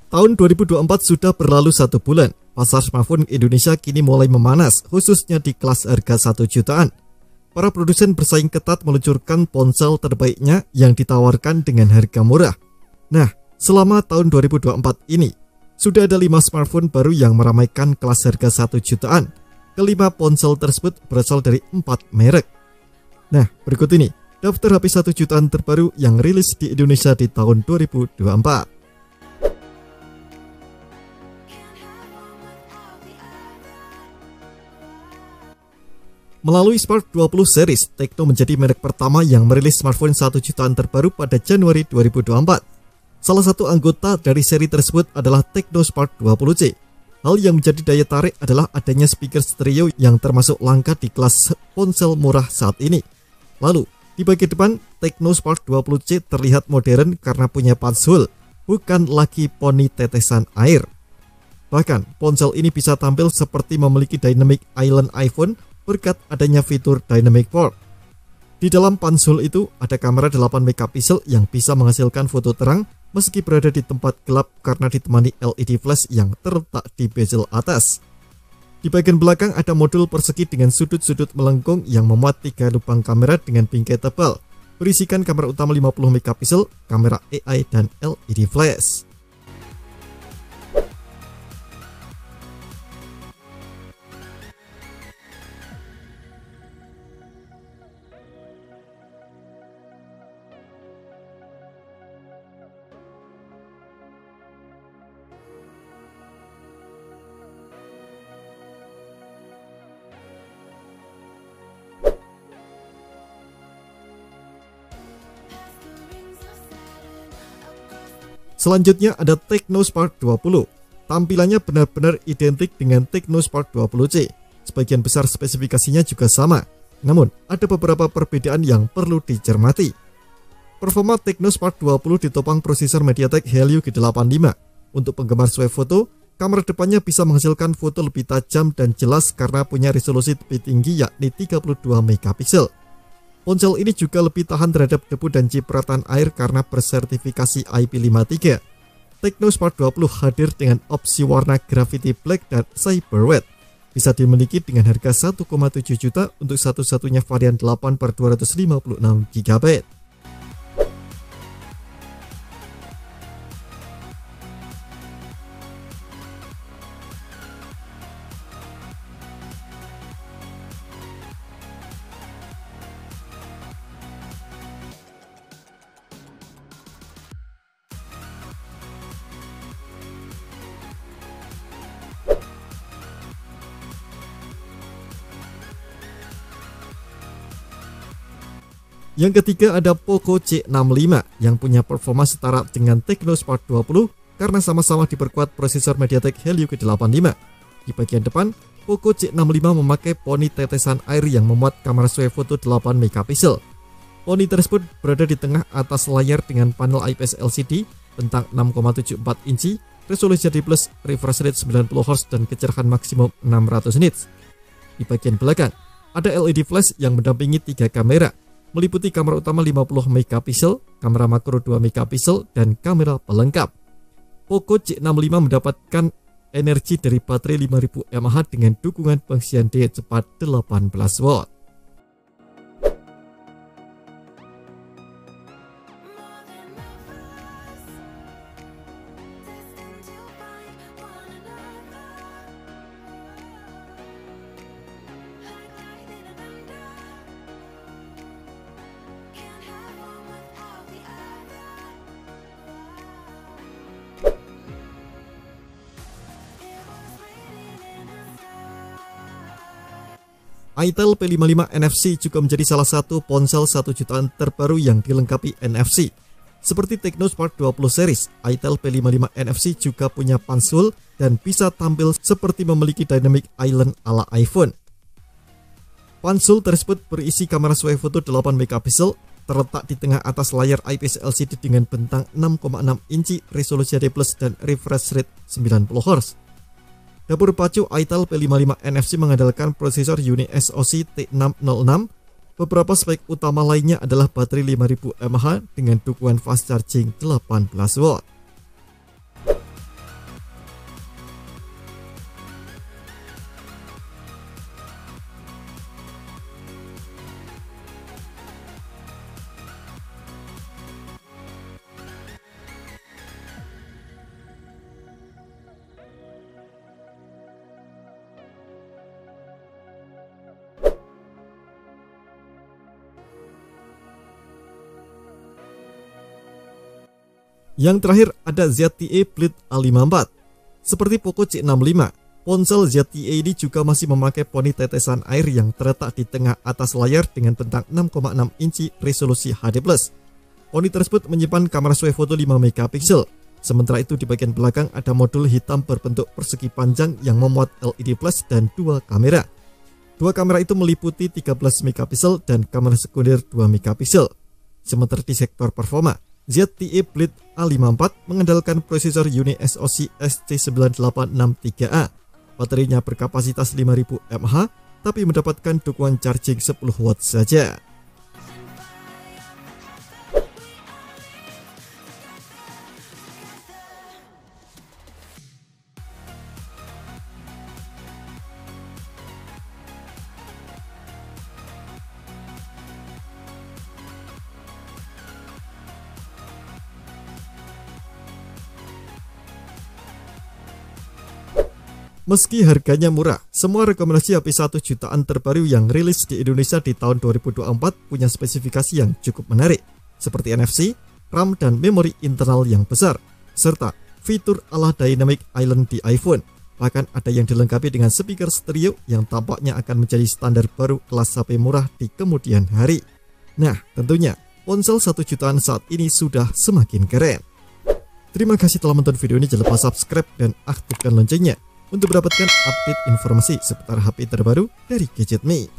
Tahun 2024 sudah berlalu 1 bulan. Pasar smartphone Indonesia kini mulai memanas, khususnya di kelas harga 1 jutaan. Para produsen bersaing ketat meluncurkan ponsel terbaiknya yang ditawarkan dengan harga murah. Nah, selama tahun 2024 ini, sudah ada 5 smartphone baru yang meramaikan kelas harga 1 jutaan. Kelima ponsel tersebut berasal dari 4 merek. Nah, berikut ini daftar HP 1 jutaan terbaru yang rilis di Indonesia di tahun 2024. Melalui Spark 20 series, Tecno menjadi merek pertama yang merilis smartphone 1 jutaan terbaru pada Januari 2024. Salah satu anggota dari seri tersebut adalah Tecno Spark 20C. Hal yang menjadi daya tarik adalah adanya speaker stereo yang termasuk langka di kelas ponsel murah saat ini. Lalu, di bagian depan, Tecno Spark 20C terlihat modern karena punya punch hole, bukan lagi poni tetesan air. Bahkan, ponsel ini bisa tampil seperti memiliki dynamic island iPhone berkat adanya fitur Dynamic Port. Di dalam punch hole itu ada kamera 8 megapiksel yang bisa menghasilkan foto terang meski berada di tempat gelap karena ditemani LED flash yang terletak di bezel atas. Di bagian belakang ada modul persegi dengan sudut-sudut melengkung yang memuat 3 lubang kamera dengan bingkai tebal, berisikan kamera utama 50 megapiksel, kamera AI dan LED flash. Selanjutnya ada Tecno Spark 20. Tampilannya benar-benar identik dengan Tecno Spark 20C. Sebagian besar spesifikasinya juga sama. Namun, ada beberapa perbedaan yang perlu dicermati. Performa Tecno Spark 20 ditopang prosesor MediaTek Helio G85. Untuk penggemar swafoto, kamera depannya bisa menghasilkan foto lebih tajam dan jelas karena punya resolusi lebih tinggi yakni 32 megapiksel. Ponsel ini juga lebih tahan terhadap debu dan cipratan air karena bersertifikasi IP53. Tecno Spark 20 hadir dengan opsi warna Graffiti Black dan Cyber Red. Bisa dimiliki dengan harga 1,7 juta untuk satu-satunya varian 8/256 GB. Yang ketiga ada Poco C65 yang punya performa setara dengan Tecno Spark 20 karena sama-sama diperkuat prosesor MediaTek Helio G85. Di bagian depan, Poco C65 memakai poni tetesan air yang memuat kamera swafoto 8 megapiksel. Poni tersebut berada di tengah atas layar dengan panel IPS LCD bentang 6,74 inci, resolusi HD+, refresh rate 90 Hz dan kecerahan maksimum 600 nits. Di bagian belakang, ada LED flash yang mendampingi 3 kamera, meliputi kamera utama 50 megapiksel, kamera makro 2 megapiksel, dan kamera pelengkap. Poco C65 mendapatkan energi dari baterai 5000 mAh dengan dukungan pengisian daya cepat 18 watt. Itel P55 NFC juga menjadi salah satu ponsel 1 jutaan terbaru yang dilengkapi NFC. Seperti Tecno Spark 20 series, Itel P55 NFC juga punya punch hole dan bisa tampil seperti memiliki dynamic island ala iPhone. Punch hole tersebut berisi kamera swafoto 8 megapiksel, terletak di tengah atas layar IPS LCD dengan bentang 6,6 inci, resolusi HD+, dan refresh rate 90 Hz. Dapur pacu Itel P55 NFC mengandalkan prosesor Unique SoC T606. Beberapa spek utama lainnya adalah baterai 5000 mAh dengan dukungan fast charging 18 watt. Yang terakhir ada ZTE Blade A54. Seperti Poco C65, ponsel ZTE ini juga masih memakai poni tetesan air yang terletak di tengah atas layar dengan bentang 6,6 inci resolusi HD+. Poni tersebut menyimpan kamera swafoto 5 megapiksel. Sementara itu di bagian belakang ada modul hitam berbentuk persegi panjang yang memuat LED flash dan 2 kamera. Dua kamera itu meliputi 13 megapiksel dan kamera sekunder 2 megapiksel. Sementara di sektor performa, ZTE Blade A54 mengandalkan prosesor UniSoC ST9863A. Baterainya berkapasitas 5000 mAh, tapi mendapatkan dukungan charging 10 watt saja. Meski harganya murah, semua rekomendasi HP 1 jutaan terbaru yang rilis di Indonesia di tahun 2024 punya spesifikasi yang cukup menarik, seperti NFC, RAM dan memori internal yang besar, serta fitur ala Dynamic Island di iPhone. Bahkan ada yang dilengkapi dengan speaker stereo yang tampaknya akan menjadi standar baru kelas HP murah di kemudian hari. Nah, tentunya ponsel 1 jutaan saat ini sudah semakin keren. Terima kasih telah menonton video ini, jangan lupa subscribe dan aktifkan loncengnya untuk mendapatkan update informasi seputar HP terbaru dari Gadget Me.